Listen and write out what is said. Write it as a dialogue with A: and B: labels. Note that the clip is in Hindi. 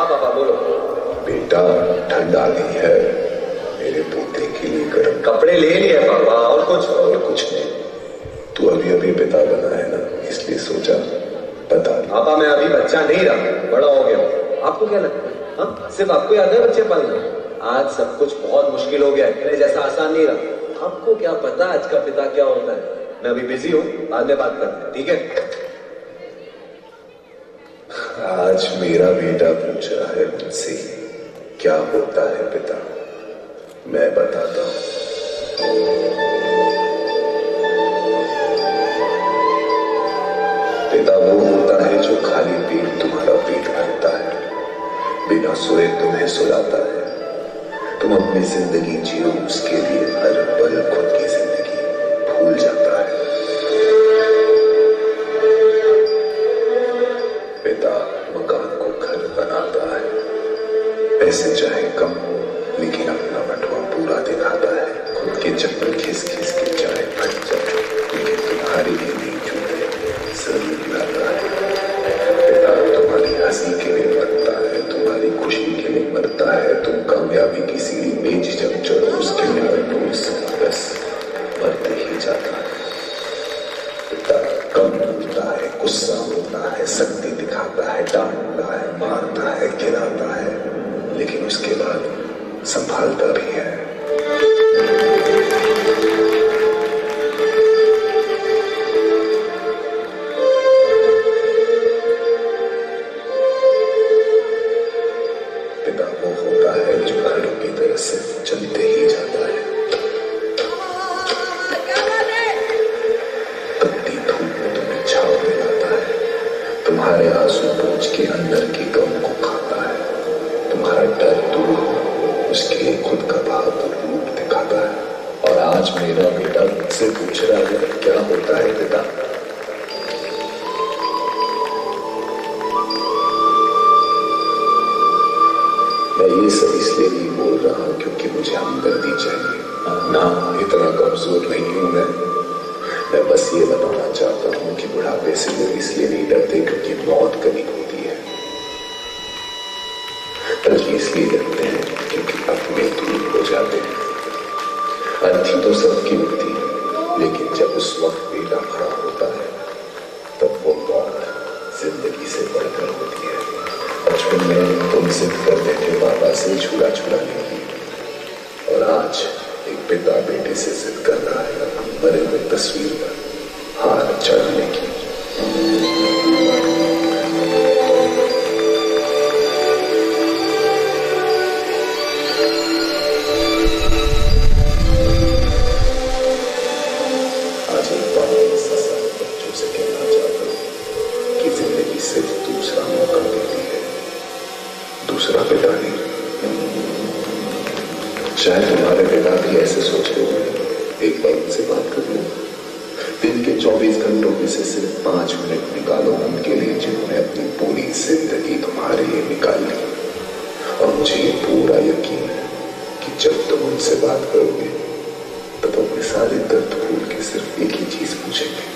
A: हाँ पापा बोलो।
B: बेटा ठंड आ गई है, मेरे पोते के लिए गर्म
A: कपड़े ले लिए पापा, और कुछ
B: नहीं। तू अभी अभी पिता बना है ना, इसलिए सोचा बता।
A: पापा मैं अभी बच्चा नहीं रहा, बड़ा हो गया। आपको क्या लगता है हाँ? सिर्फ आपको याद है बच्चे पालना? आज सब कुछ बहुत मुश्किल हो गया है, पहले जैसा आसान नहीं रहा। आपको क्या पता आज का पिता क्या होता है। मैं अभी बिजी हूँ, बाद में बात करते हैं, ठीक है?
B: आज मेरा बेटा पूछ रहा है मुझसे क्या होता है पिता। मैं बताता हूं। पिता वो होता है जो खाली पेट तुम्हारा पेट भरता है, बिना सोए तुम्हें सुलाता है, तुम अपनी जिंदगी जियो उसके लिए हर पल खुद की जिंदगी भूल जाता है। पिता मकान को घर बनाता है, पैसे चाहे कम हो लेकिन अपना बटुआ पूरा दिखाता है, खुद के चप्पल खिस खिस के चाहे फट जाए लेकिन तुम्हारे लिए नहीं छूटे जरूर लाता है। पिता तुम्हारी हंसी के लिए मरता है, तुम्हारी खुशी के लिए मरता है, तुम कामयाबी की सीढ़ी में झिझक चढ़ो उसके लिए रोज बस मरते ही जाता है। पिता कम होता है, गुस्सा होता है, शक्ति दिखाता है, डांटता है, मारता है, गिराता है, लेकिन उसके बाद संभालता भी है। पिता वो होता है जो घड़ों की तरह सिर्फ चलते ही जाता है, तपती धूप में तुम्हें छाव दिलाता है, तुम्हारे आंसू पोंछ के अंदर की गम को खाता है, तुम्हारा डर दूर हो उसके लिए खुद का बहादुर रूप दिखाता है। और आज मेरा बेटा मुझसे पूछ रहा है क्या होता है पिता। मैं ये सब इसलिए नहीं बोल रहा हूं क्योंकि मुझे हमदर्दी चाहिए ना, इतना कमजोर नहीं हूं मैं बस ये बताना चाहता हूं कि बुढ़ापे से लोग इसलिए नहीं डरते क्योंकि मौत करीब होती है, बल्कि इसलिए डरते हैं क्योंकि अपने दूर हो जाते हैं। अर्थी तो सबकी होती है, लेकिन जब उस वक्त बेटा खड़ा होता है तब वो मौत जिंदगी से बढ़कर होती है। बचपन में तुम जिद करते थे बाबा से झूला झूलाने की, और आज एक पिता बेटे से जिद कर रहा है अपनी मरे हुए तस्वीर पर हाथ चढ़ाने की। आज एक बात बच्चों से कहना चाहता हूं कि जिंदगी सिर्फ दूसरा मौका देती है, दूसरा पिता नहीं। शायद तुम्हारे पिता भी ऐसे सोच रहे होंगे, एक बार उनसे बात कर लो। दिन के 24 घंटों में से सिर्फ 5 मिनट निकालो उनके लिए जिन्होंने अपनी पूरी जिंदगी तुम्हारे लिए निकाल ली। और मुझे ये पूरा यकीन है कि जब तुम उनसे बात करोगे तो अपने सारे दर्द भूल के सिर्फ एक ही चीज पूछेंगे,